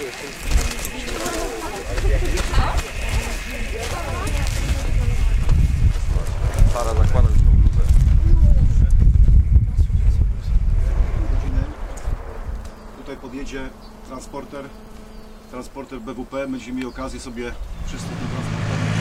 Sara zakłada już tą bluzę. Tutaj podjedzie transporter BWP. Będziemy mieli okazję sobie wszyscy tym transporterem.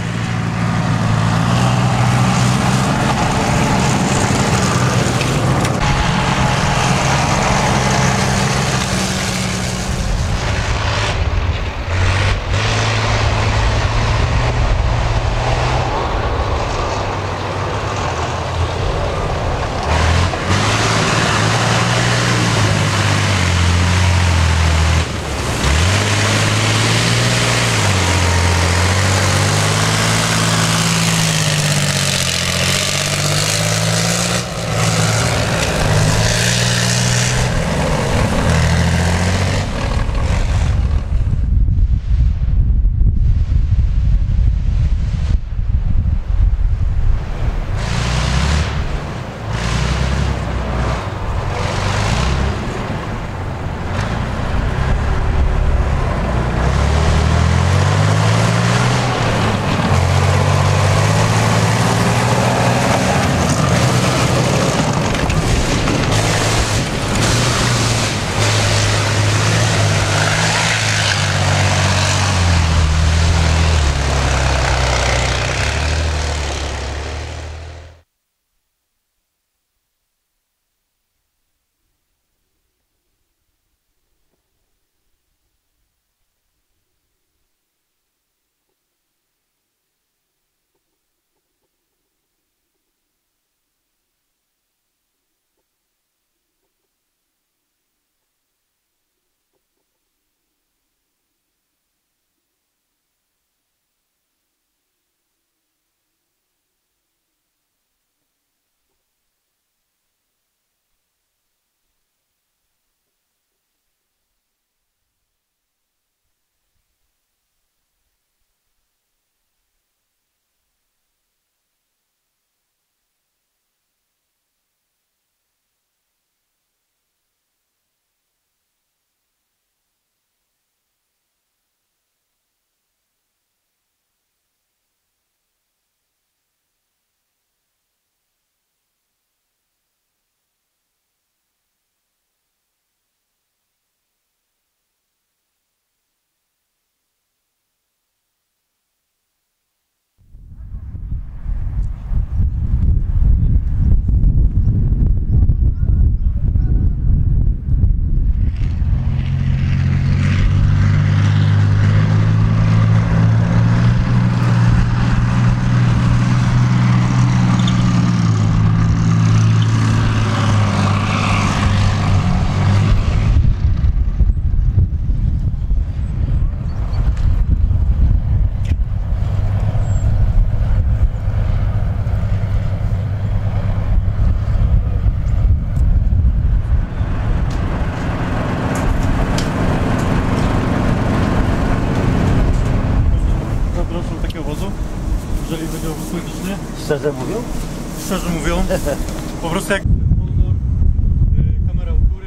Szczerze mówią? Szczerze mówią. Po prostu jak sponsor, kamera u góry,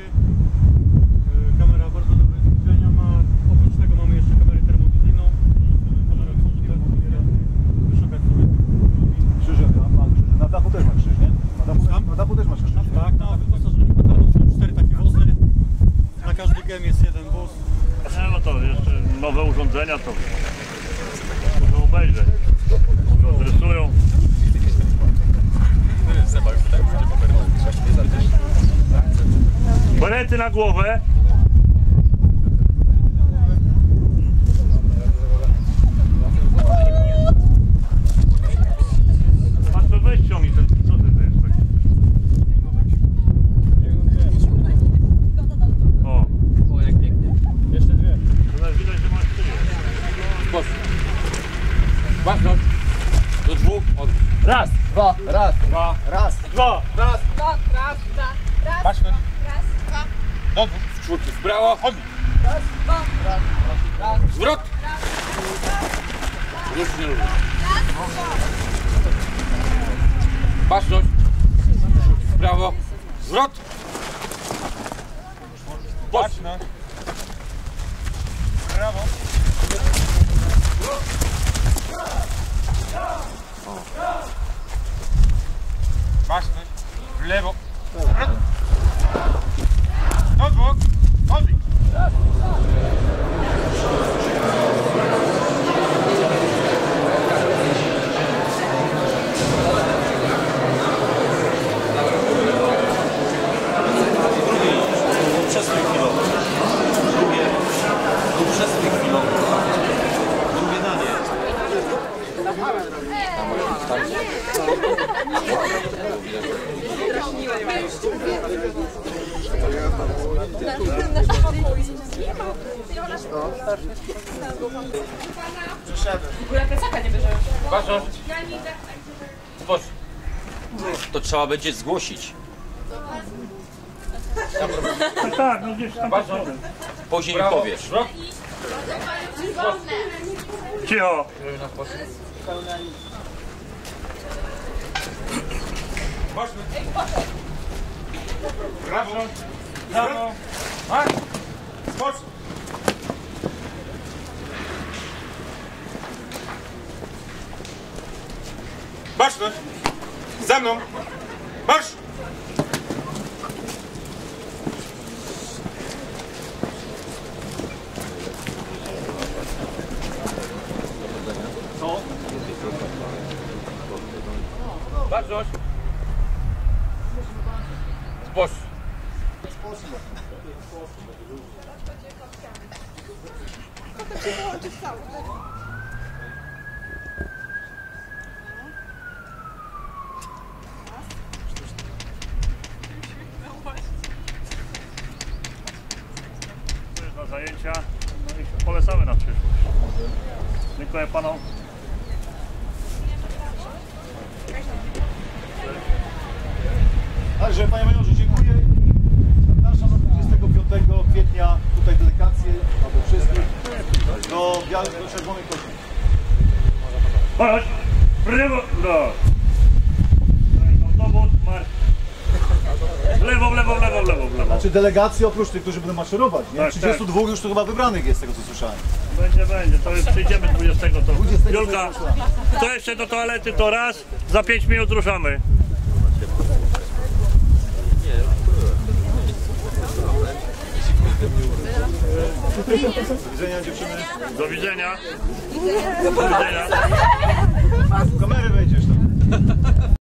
kamera bardzo dobre zbliżenia ma. Oprócz tego mamy jeszcze kamerę termowizyjną, kamera wschodnia, wyszukać sobie Krzyże, na dachu też masz krzyż, nie? Na dachu też masz krzyż. Tak, na wyposażeniu Pataru są 4 takie wozy. Na każdy gem jest jeden wóz. No to jeszcze nowe urządzenia to muszą obejrzeć. Odrysują. Berety na głowę. A to weź ściągnij ten, co ty wiesz taki? O, jak pięknie. Jeszcze dwie. To widać, że masz tyle. Ważność. Do dwóch. Raz, dwa, raz, dwa, raz, dwa, raz, Dwa, raz, dwa, raz, Ważność. raz, dwa, Do dwóch. W czwórki w prawo. Chodź. raz, dwa, raz, raz, Zwrot. Rusz nie rusz. Ważność. W prawo. Zwrot. Patrz. Brawo. Baczność. W lewo. Do dwóch. Chodź. Przestój chwilowy. Przestój chwilowy. Drugie danie. W ogóle plecaka nie bierzemy. Baczność. Spocznij. To trzeba będzie zgłosić. Tak, no gdzieś tam. Baczność. Później mi powiesz. Cicho. Brawo. Brawo. Marsz. Spocznij. Baczność. Za mną. Marsz. Co? Baczność. Spocznij. Na zajęcia, no i polecamy na przyszłość. Dziękuję panom. Także panie majorze, dziękuję. Zapraszam na 25 kwietnia tutaj dedykację do wszystkich do czerwonej kości. Chodź! Prawo, do! Dowód, marsz! W lewo, w lewo, w lewo, w lewo, w lewo. Znaczy delegacje oprócz tych, którzy będą maszerować, nie? Tak, 32 już tu chyba wybranych jest z tego co słyszałem. Będzie, to już przyjdziemy 20 to. 20 Julka, kto jeszcze do toalety to raz, za 5 minut ruszamy. Do widzenia dziewczyny. Do widzenia. Do widzenia.